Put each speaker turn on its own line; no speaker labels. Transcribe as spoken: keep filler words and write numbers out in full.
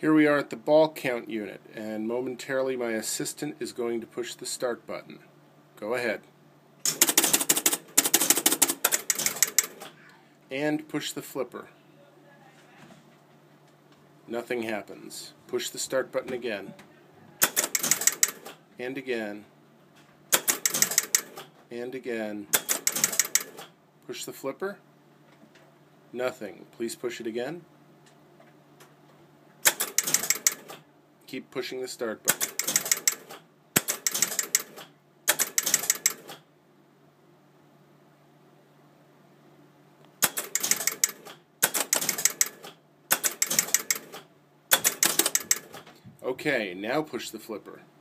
Here we are at the ball count unit, and momentarily my assistant is going to push the start button. Go ahead. And push the flipper. Nothing happens. Push the start button again. And again. And again. Push the flipper. Nothing. Please push it again. Keep pushing the start button. Okay, now push the flipper.